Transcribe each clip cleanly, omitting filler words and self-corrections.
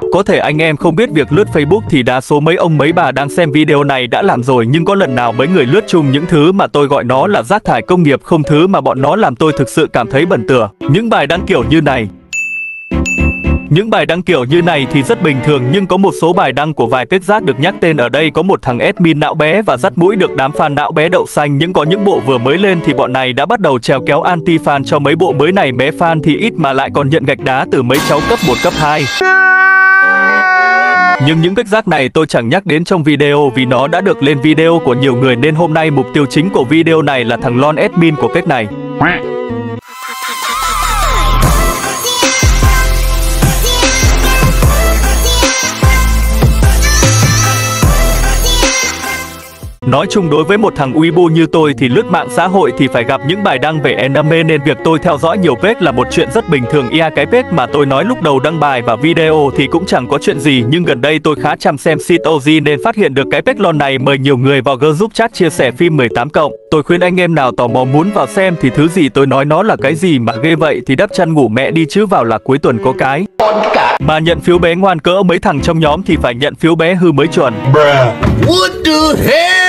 Có thể anh em không biết việc lướt Facebook thì đa số mấy ông mấy bà đang xem video này đã làm rồi, nhưng có lần nào mấy người lướt chung những thứ mà tôi gọi nó là rác thải công nghiệp không? Thứ mà bọn nó làm tôi thực sự cảm thấy bẩn tựa. Những bài đăng kiểu như này thì rất bình thường, nhưng có một số bài đăng của vài page rác được nhắc tên ở đây. Có một thằng admin não bé và dắt mũi được đám fan não bé đậu xanh, nhưng có những bộ vừa mới lên thì bọn này đã bắt đầu trèo kéo anti fan cho mấy bộ mới này. Bé fan thì ít mà lại còn nhận gạch đá từ mấy cháu cấp 1 cấp 2. Nhưng những page rác này tôi chẳng nhắc đến trong video vì nó đã được lên video của nhiều người, nên hôm nay mục tiêu chính của video này là thằng lon admin của page này. Nói chung đối với một thằng Weibo như tôi thì lướt mạng xã hội thì phải gặp những bài đăng về anime, nên việc tôi theo dõi nhiều page là một chuyện rất bình thường. Cái page mà tôi nói lúc đầu đăng bài và video thì cũng chẳng có chuyện gì, nhưng gần đây tôi khá chăm xem Shitoji nên phát hiện được cái page lon này mời nhiều người vào group chat chia sẻ phim 18+. Tôi khuyên anh em nào tò mò muốn vào xem thì thứ gì tôi nói nó là cái gì mà ghê vậy thì đắp chăn ngủ mẹ đi chứ vào là cuối tuần có cái. Mà nhận phiếu bé ngoan cỡ mấy thằng trong nhóm thì phải nhận phiếu bé hư mới chuẩn. What the hell?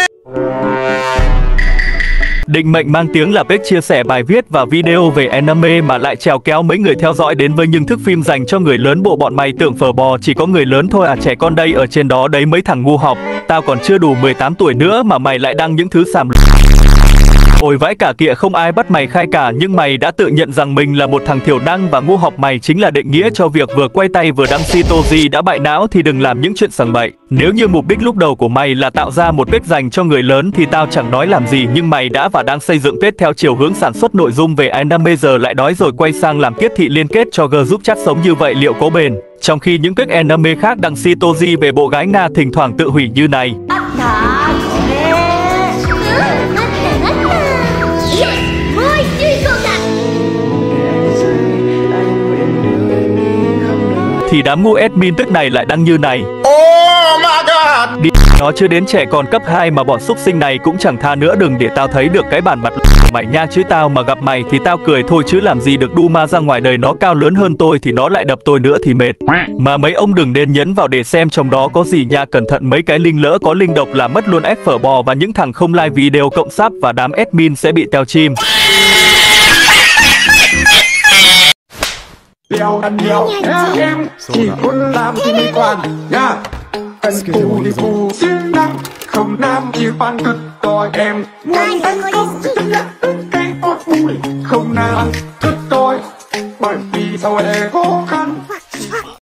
Định mệnh mang tiếng là page chia sẻ bài viết và video về anime mà lại trèo kéo mấy người theo dõi đến với những thước phim dành cho người lớn. Bộ bọn mày tưởng phở bò chỉ có người lớn thôi à? Trẻ con đây ở trên đó đấy mấy thằng ngu học. Tao còn chưa đủ 18 tuổi nữa mà mày lại đăng những thứ xàm. Ôi vãi cả kịa, không ai bắt mày khai cả, nhưng mày đã tự nhận rằng mình là một thằng thiểu năng và ngu học. Mày chính là định nghĩa cho việc vừa quay tay vừa đăng Shitoji đã bại não thì đừng làm những chuyện sằng bậy. Nếu như mục đích lúc đầu của mày là tạo ra một page dành cho người lớn thì tao chẳng nói làm gì, nhưng mày đã và đang xây dựng page theo chiều hướng sản xuất nội dung về anime, giờ lại đói rồi quay sang làm tiếp thị liên kết cho group chat sống như vậy liệu có bền? Trong khi những page anime khác đăng Shitoji về bộ gái Nga thỉnh thoảng tự hủy như này. Thì đám ngu admin tức này lại đăng như này. Oh my god. Đi nó chưa đến trẻ còn cấp 2 mà bọn xúc sinh này cũng chẳng tha nữa. Đừng để tao thấy được cái bản mặt của mày nha, chứ tao mà gặp mày thì tao cười thôi chứ làm gì được. Duma ra ngoài đời nó cao lớn hơn tôi thì nó lại đập tôi nữa thì mệt. Mà mấy ông đừng nên nhấn vào để xem trong đó có gì nha, cẩn thận mấy cái link lỡ có link độc là mất luôn ép phở bò, và những thằng không like video cộng sub và đám admin sẽ bị teo chim. Điều ăn nhiều nha em, chỉ muốn làm thì mới quan nha. Cần cù thì cù siêng năng, không nam thì fan cực đòi em. Muốn tấn công thì chấp nhận cái ốt vui, không nam cực đòi, bởi vì sau này khó khăn.